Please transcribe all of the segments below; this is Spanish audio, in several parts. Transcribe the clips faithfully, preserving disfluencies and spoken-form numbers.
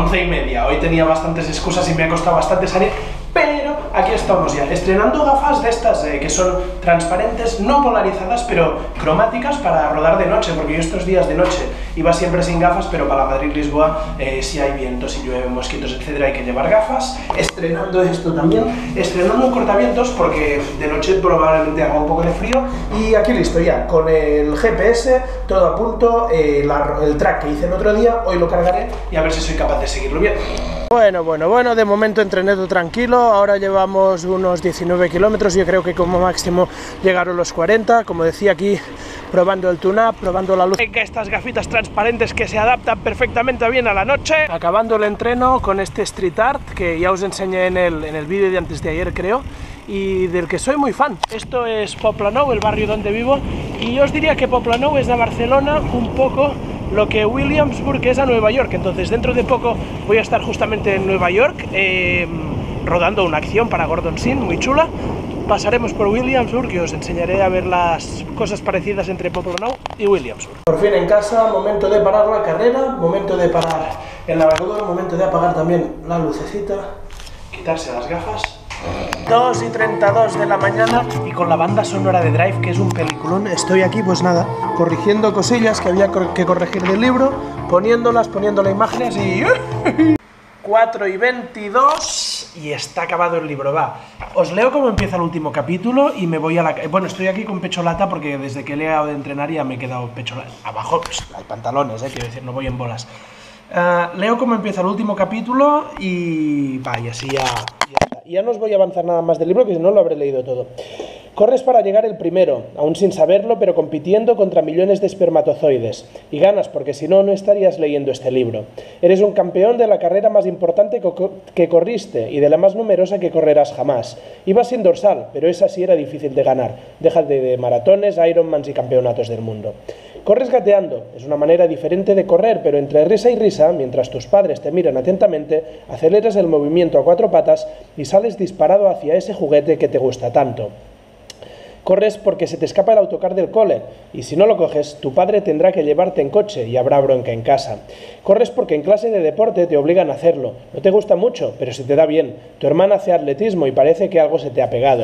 once y media. Hoy tenía bastantes excusas y me ha costado bastante salir, pero aquí estamos ya, estrenando gafas de estas eh, que son transparentes, no polarizadas, pero cromáticas para rodar de noche, porque yo estos días de noche iba siempre sin gafas, pero para Madrid-Lisboa, eh, si hay viento, si llueve, mosquitos, etcétera, hay que llevar gafas. Estrenando esto también, estrenando un cortavientos, porque de noche probablemente haga un poco de frío, y aquí listo ya, con el G P S, todo a punto, eh, la, el track que hice el otro día, hoy lo cargaré y a ver si soy capaz de seguirlo bien. Bueno, bueno, bueno, de momento entrené todo tranquilo, ahora llevamos unos diecinueve kilómetros, yo creo que como máximo llegaron los cuarenta, como decía aquí, probando el tune-up, probando la luz. Estas gafitas transparentes que se adaptan perfectamente bien a la noche. Acabando el entreno con este street art, que ya os enseñé en el, en el vídeo de antes de ayer, creo, y del que soy muy fan. Esto es Poblenou, el barrio donde vivo, y yo os diría que Poblenou es a Barcelona un poco lo que Williamsburg es a Nueva York. Entonces dentro de poco voy a estar justamente en Nueva York eh, rodando una acción para Gordon Sin, muy chula. Pasaremos por Williamsburg y os enseñaré a ver las cosas parecidas entre Poblenou y Williamsburg. Por fin en casa, momento de parar la carrera, momento de parar el navegador, momento de apagar también la lucecita, quitarse las gafas. dos y treinta y dos de la mañana y con la banda sonora de Drive, que es un peliculón. Estoy aquí pues nada, corrigiendo cosillas que había que corregir del libro, poniéndolas, poniéndole imágenes y... cuatro y veintidós y está acabado el libro, va. Os leo cómo empieza el último capítulo y me voy a la... Bueno, estoy aquí con pecholata porque desde que he llegado de entrenar ya me he quedado pecholata. Abajo pues, hay pantalones, eh, quiero decir, no voy en bolas. Uh, leo cómo empieza el último capítulo y... vaya, así ya... Y ya no os voy a avanzar nada más del libro, que si no lo habré leído todo. Corres para llegar el primero, aún sin saberlo, pero compitiendo contra millones de espermatozoides. Y ganas, porque si no, no estarías leyendo este libro. Eres un campeón de la carrera más importante que corriste y de la más numerosa que correrás jamás. Ibas sin dorsal, pero esa sí era difícil de ganar. Déjate de maratones, Ironmans y campeonatos del mundo. Corres gateando, es una manera diferente de correr, pero entre risa y risa, mientras tus padres te miran atentamente, aceleras el movimiento a cuatro patas y sales disparado hacia ese juguete que te gusta tanto. Corres porque se te escapa el autocar del cole, y si no lo coges, tu padre tendrá que llevarte en coche y habrá bronca en casa. Corres porque en clase de deporte te obligan a hacerlo. No te gusta mucho, pero se te da bien. Tu hermana hace atletismo y parece que algo se te ha pegado.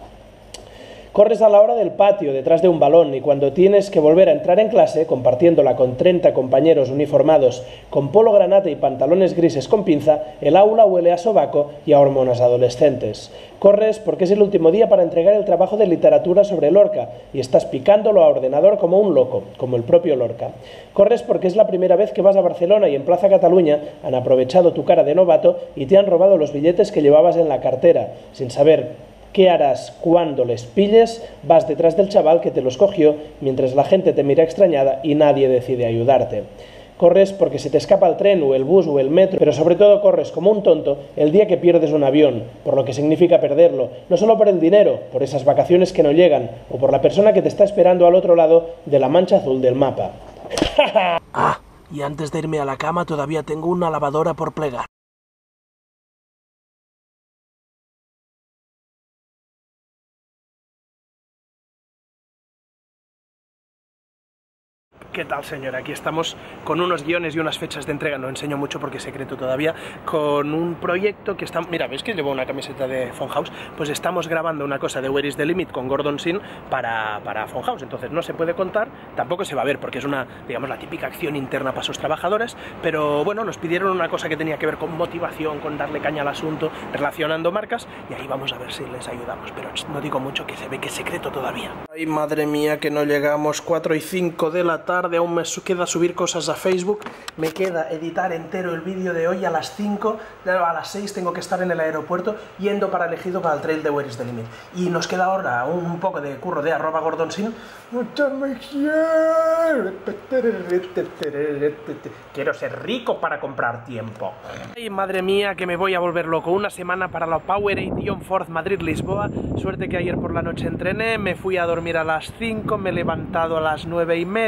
Corres a la hora del patio, detrás de un balón, y cuando tienes que volver a entrar en clase, compartiéndola con treinta compañeros uniformados con polo granate y pantalones grises con pinza, el aula huele a sobaco y a hormonas adolescentes. Corres porque es el último día para entregar el trabajo de literatura sobre Lorca, y estás picándolo a ordenador como un loco, como el propio Lorca. Corres porque es la primera vez que vas a Barcelona y en Plaza Cataluña han aprovechado tu cara de novato y te han robado los billetes que llevabas en la cartera, sin saber ¿qué harás cuando les pilles? Vas detrás del chaval que te los cogió mientras la gente te mira extrañada y nadie decide ayudarte. Corres porque se te escapa el tren o el bus o el metro, pero sobre todo corres como un tonto el día que pierdes un avión, por lo que significa perderlo, no solo por el dinero, por esas vacaciones que no llegan, o por la persona que te está esperando al otro lado de la mancha azul del mapa. Ah, y antes de irme a la cama todavía tengo una lavadora por plegar. ¿Qué tal, señor? Aquí estamos con unos guiones y unas fechas de entrega, no enseño mucho porque es secreto todavía, con un proyecto que está... Mira, ¿veis que llevo una camiseta de Funhouse? Pues estamos grabando una cosa de Where is the Limit con Gordon Sin para, para Funhouse, entonces no se puede contar, tampoco se va a ver porque es una, digamos, la típica acción interna para sus trabajadores, pero bueno, nos pidieron una cosa que tenía que ver con motivación, con darle caña al asunto, relacionando marcas, y ahí vamos a ver si les ayudamos, pero no digo mucho que se ve que es secreto todavía. Ay, madre mía, que no llegamos, cuatro y cinco de la tarde, aún me queda subir cosas a Facebook, me queda editar entero el vídeo de hoy a las cinco, a las seis tengo que estar en el aeropuerto yendo para elegido para el trail de Where is the Limit, y nos queda ahora un poco de curro de arroba gordonsin. Quiero ser rico para comprar tiempo. Ay, madre mía, que me voy a volver loco, una semana para la Powerade John Forth Madrid-Lisboa, suerte que ayer por la noche entrené, me fui a dormir a las cinco, me he levantado a las nueve y media, hemos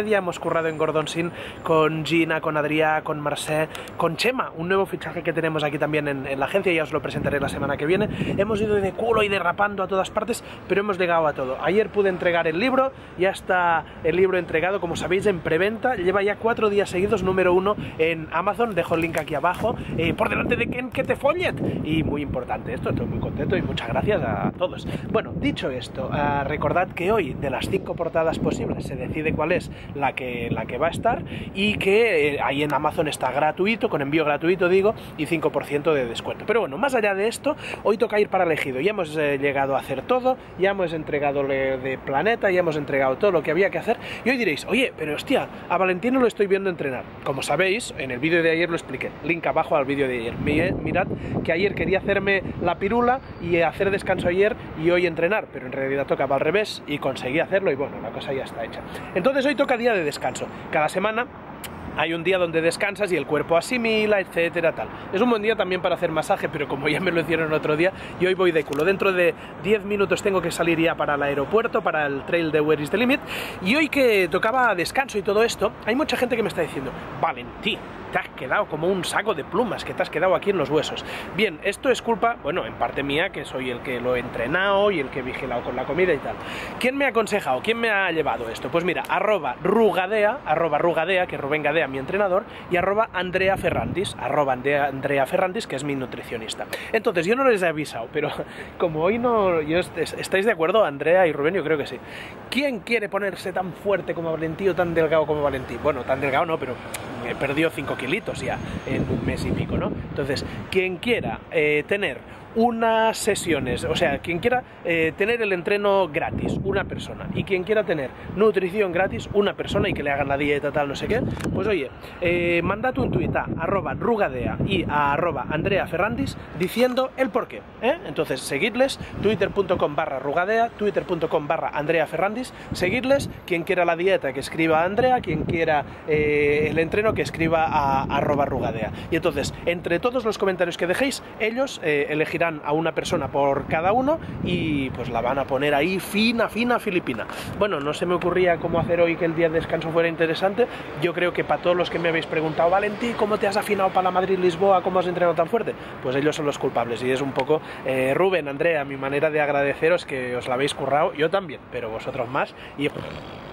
currado en Gordon Sin con Gina, con Adrià, con Mercè, con Chema, un nuevo fichaje que tenemos aquí también en, en la agencia, ya os lo presentaré la semana que viene. Hemos ido de culo y derrapando a todas partes, pero hemos llegado a todo. Ayer pude entregar el libro, ya está el libro entregado, como sabéis, en preventa, lleva ya cuatro días seguidos, número uno en Amazon, dejo el link aquí abajo, eh, por delante de Ken que te follet, y muy importante esto, estoy muy contento y muchas gracias a todos. Bueno, dicho esto, uh, recordad que hoy de las cinco portadas posibles se decide cuál es la que, la que va a estar, y que eh, ahí en Amazon está gratuito, con envío gratuito digo, y cinco por ciento de descuento. Pero bueno, más allá de esto, hoy toca ir para elegido. Ya hemos eh, llegado a hacer todo, ya hemos entregado de Planeta, ya hemos entregado todo lo que había que hacer, y hoy diréis, oye, pero hostia, a Valentino lo estoy viendo entrenar. Como sabéis, en el vídeo de ayer lo expliqué, link abajo al vídeo de ayer. Mirad que ayer quería hacerme la pirula y hacer descanso ayer y hoy entrenar, pero en realidad tocaba al revés y conseguí hacerlo, y bueno, la cosa ya está hecha. Entonces hoy toca día de descanso. Cada semana hay un día donde descansas y el cuerpo asimila, etcétera, tal. Es un buen día también para hacer masaje, pero como ya me lo hicieron el otro día, y hoy voy de culo. Dentro de diez minutos tengo que salir ya para el aeropuerto, para el trail de Where is the Limit, y hoy que tocaba descanso y todo esto, hay mucha gente que me está diciendo, Valentín, te has quedado como un saco de plumas, que te has quedado aquí en los huesos. Bien, esto es culpa, bueno, en parte mía, que soy el que lo he entrenado y el que he vigilado con la comida y tal. ¿Quién me ha aconsejado? ¿Quién me ha llevado esto? Pues mira, arroba rugadea, arroba rugadea, que es Rubén Gadea, mi entrenador, y arroba Andrea Ferrandis, arroba Andrea Ferrandis, que es mi nutricionista. Entonces, yo no les he avisado, pero como hoy no... Yo, ¿estáis de acuerdo, Andrea y Rubén? Yo creo que sí. ¿Quién quiere ponerse tan fuerte como Valentín o tan delgado como Valentín? Bueno, tan delgado no, pero he perdido cinco kilitos ya en un mes y pico, ¿no? Entonces, quien quiera eh, tener unas sesiones, o sea, quien quiera eh, tener el entreno gratis, una persona, y quien quiera tener nutrición gratis, una persona, y que le hagan la dieta tal, no sé qué, pues oye, eh, mandad un tuit a arroba rugadea y a arroba Andrea Ferrandis diciendo el porqué, ¿eh? Entonces, seguidles, twitter punto com barra rugadea, twitter punto com barra Andrea Ferrandis, seguidles, quien quiera la dieta que escriba a Andrea, quien quiera eh, el entreno que escriba a arroba rugadea. Y entonces, entre todos los comentarios que dejéis, ellos eh, elegirán a una persona por cada uno y pues la van a poner ahí fina, fina, filipina. Bueno, no se me ocurría cómo hacer hoy que el día de descanso fuera interesante. Yo creo que para todos los que me habéis preguntado, Valentí, ¿cómo te has afinado para la Madrid-Lisboa? ¿Cómo has entrenado tan fuerte? Pues ellos son los culpables, y es un poco eh, Rubén, Andrea, mi manera de agradeceros que os la habéis currado, yo también, pero vosotros más, y